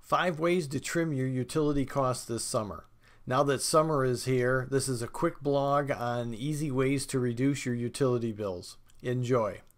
5 ways to trim your utility costs this summer. Now that summer is here, this is a quick blog on easy ways to reduce your utility bills. Enjoy.